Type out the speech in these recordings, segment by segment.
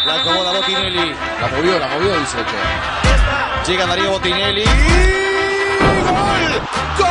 La acomoda Botinelli. La movió, dice el Che. Llega Darío Botinelli. ¡Gol! ¡Gol!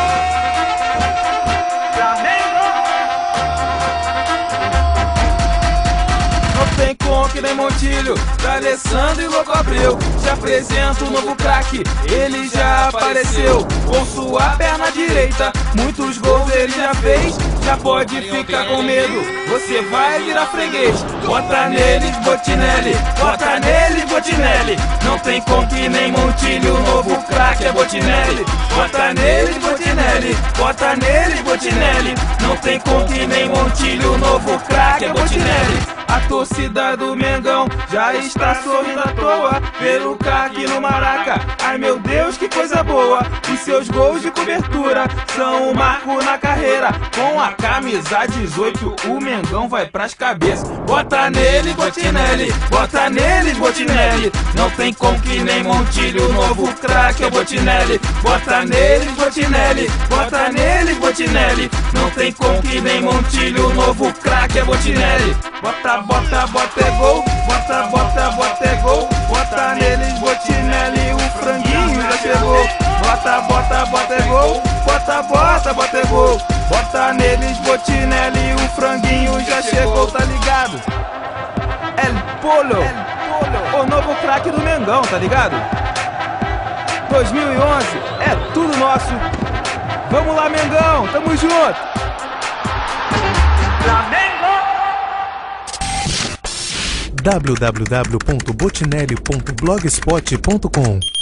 Tem com que nem Montilho, D'Alessandro e Louco Abreu. Te apresento o novo craque, ele já apareceu. Com sua perna direita, muitos gols ele já fez. Já pode ficar com medo, você vai virar freguês. Bota nele, Botinelli, bota nele, Botinelli. Não tem com que nem Montilho, o novo craque é Botinelli. Bota nele, Botinelli, bota nele, Botinelli. Não tem com que nem Montilho, o novo craque é Botinelli. A torcida do Mengão já está sorrindo à toa pelo craque no Maraca. Ai meu Deus, que coisa boa! E seus gols de cobertura são um marco na carreira. Com a camisa 18 o Mengão vai pras cabeças. Bota nele, Botinelli, bota nele, Botinelli. Não tem com que nem Montilho, o novo craque é Botinelli. Bota nele, Botinelli, bota nele, Botinelli. Não tem com que nem Montilho, o novo craque é Botinelli. Bota, bota, bota é gol, bota, bota, bota é gol. Bota neles, Botinelli, o franguinho já chegou. Bota, bota, bota é gol, bota, bota, bota é gol. Bota neles, Botinelli, o franguinho já chegou, tá ligado? El Polo, o novo craque do Mengão, tá ligado? 2011, é tudo nosso. Vamos lá, Mengão, tamo junto. www.botinelli.blogspot.com